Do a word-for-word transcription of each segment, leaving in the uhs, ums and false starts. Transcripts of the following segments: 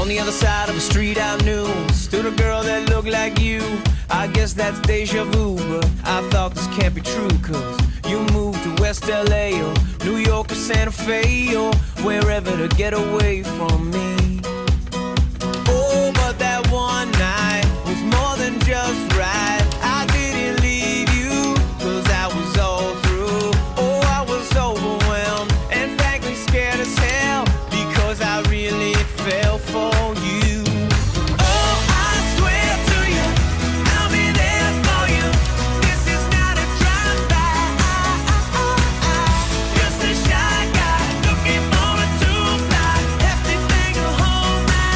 On the other side of the street I knew stood a girl that looked like you. I guess that's deja vu, but I thought this can't be true, cause you moved to West L A or New York or Santa Fe or wherever to get away from me. Oh, but that one night was more than just right. I didn't leave you, cause I was all through. Oh, I was overwhelmed and frankly scared as hell, because I really fell for you. Oh, I swear to you, I'll be there for you. This is not a drive-by. Just a shy guy looking for a two-ply, hefty thing to hold my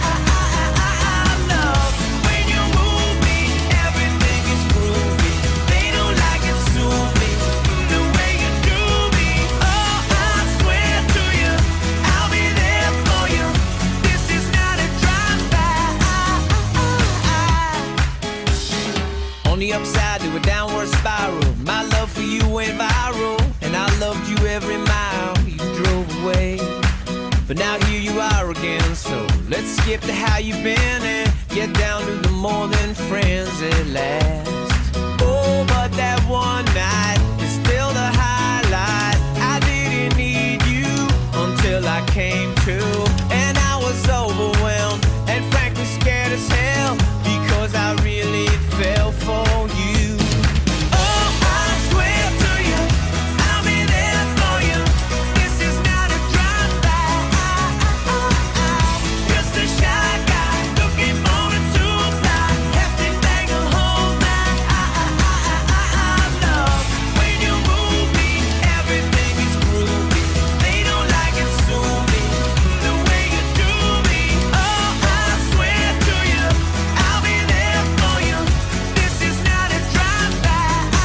love. When you move me, everything is groovy. They don't like it, sue me the way you do me. Oh, I swear to you, I'll be there for you. This is not a drive-by. On the upside to a downward spiral, my love for you went viral, and I loved you every mile you drove away. But now here you are again, so let's skip to how you've been and get down to the more than friends at last. Oh, but that one night is still the highlight. I didn't need you until I came to, and I was overwhelmed and frankly scared as hell, because I really fell for you. Oh, I swear to you, I'll be there for you. This is not a drive-by. Just a shy guy looking for a two-ply, hefty thing to hold my love. When you move me, everything is groovy. They don't like it, sue me the way you do me. Oh, I swear to you, I'll be there for you. This is not a drive-by.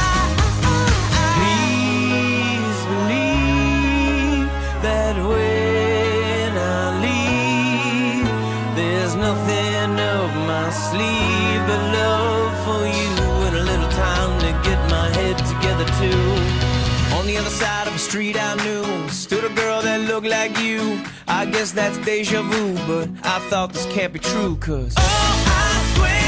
Please believe that when I leave, there's nothing up my sleeve but love for you and a little time to get my head together too. On the other side of the street I knew stood a girl that looked like you. I guess that's deja vu, but I thought this can't be true, cause oh, I swear